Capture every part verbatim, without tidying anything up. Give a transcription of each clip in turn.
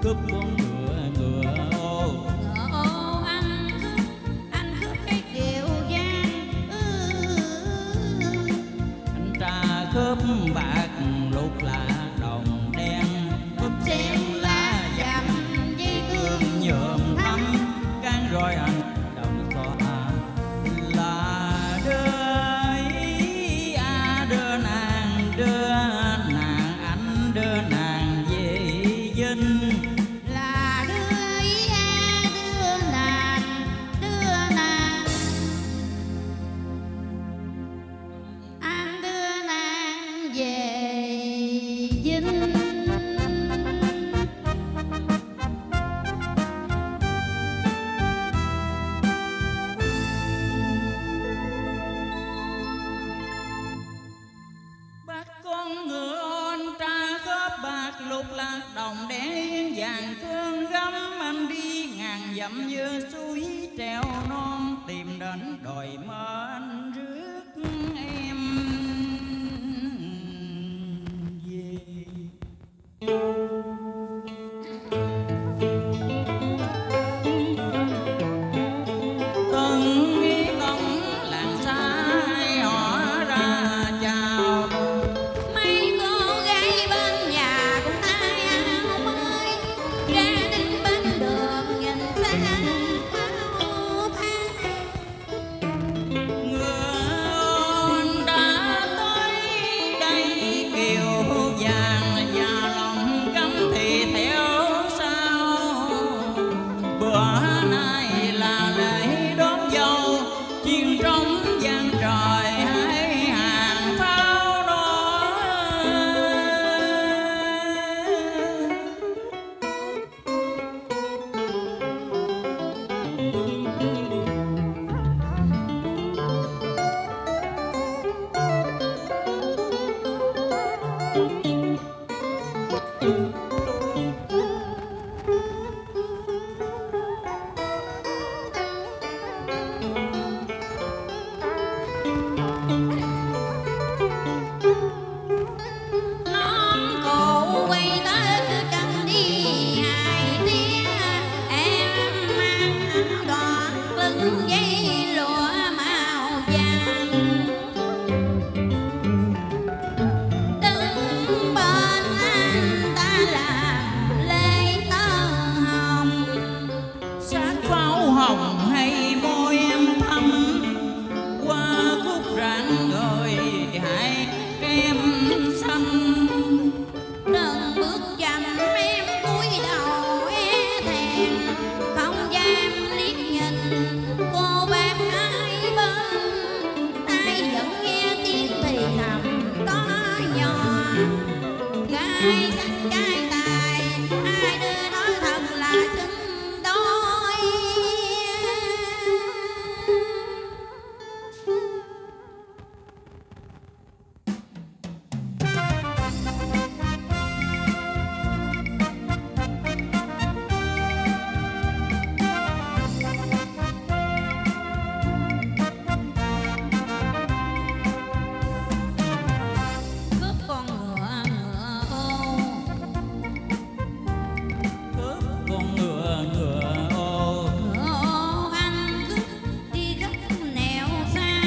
cướp con ngựa ngựa ô. Ngựa ô anh cướp, anh cướp cái kiệu giang. Anh tra cướp bạc lục là đồng đen, cướp sen lá dầm dây cương nhuộm thắm, can rồi anh đồng tỏa là đưa ý a đưa nàng đưa nàng anh đưa nàng về dinh. Là đưa ý a đưa nàng đưa nàng anh đưa nàng về dinh. Bắt con ngựa ôn tra khớp bạc lục lạc đồng đen vàng thương gấm, anh đi ngàn dặm như suối treo non tìm đến đồi mơ anh rước em về. Tân nghi công làng xa họ ra chào, Mấy cô gái bên nhà cũng tay áo mới, ra đứng bên đường nhìn xa áo phai. ngựa ôn đã tới đây kiều vàng và lòng cấm thì theo sau. Bữa nay là lễ đón dâu, chiên trống vang trời hai hàng pháo đó. Nón cổ quay tới canh đi hai tía, em mang áo đỏ lưng dây lụa màu vàng. Đứng bên anh ta làm lễ tơ hồng, Sát pháo hồng hay môi em thắm, qua khúc rạng người hãy kem xanh. đừng bước chậm em cúi đầu e thẹn, không dám liếc nhìn cô bác hai bên. Tai vẫn nghe tiếng thì thầm to nhỏ, gái sách trai tài hai đứa nói thật là xứng đôi. Cướp con ngựa ngựa ô, Cướp con ngựa ngựa ô. ngựa ô anh cướp đi khắp nẻo xa.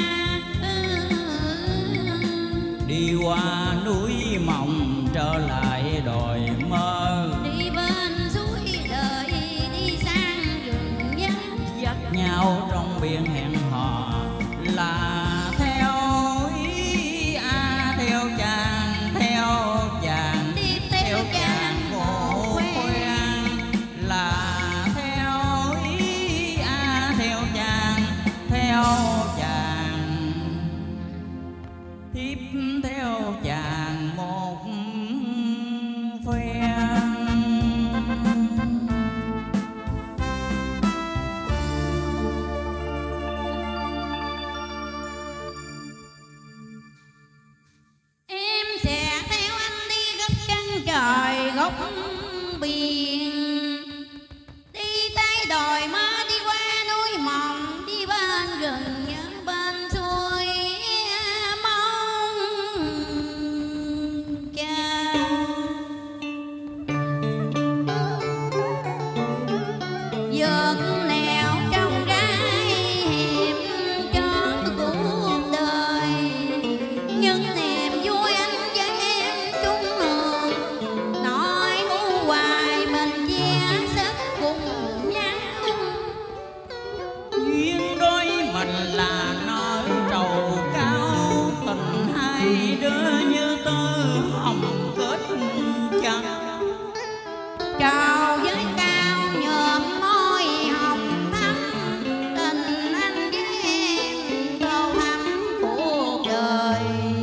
Đi qua núi mộng trở lại đồi mơ, Đi bên suối đời đi sang rừng vắng, dắt nhau trong biển hẹn hò là theo ý a theo chàng theo chàng đi theo theo chàng chàng ngộ ngộ quen. quen là theo ý a theo chàng theo chàng tiếp theo chàng một phen. Em sẽ theo anh đi gấp chân trời góc biển, đi tay đồi mơ đi qua núi mộng, đi bên rừng nhớ bên suối mong chờ. trắng. Trầu với cao nhuộm môi hồng thắm, tình anh với em tô thắm cuộc đời.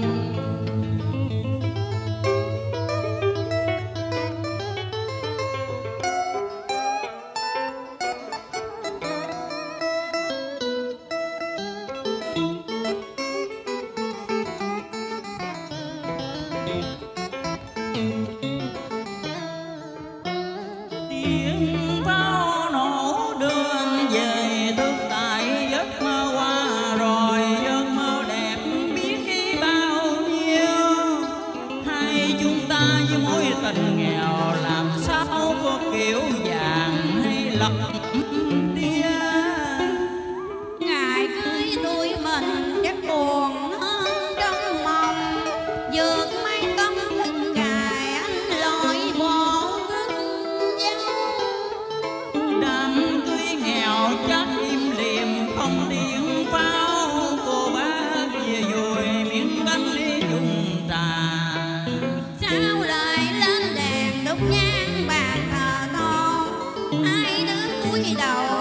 Tiếng pháo nổ đưa anh về thức tại giấc mơ qua rồi, giấc mơ đẹp biết khi bao nhiêu. Hai chúng ta với mối tình nghèo làm sao có kiểu vàng hay lấp tia. Ngày cưới đuôi mình chắc buồn hơn trong mộng, vượt mây tóc thức dài anh lội bộ gương dâu. Đám cưới nghèo chắc im lìm không tiếng pháo, cô bác về vui miếng bánh ly dùng trà. Sao lại lên đèn đốt nhang bàn thờ non, hai đứa cúi đầu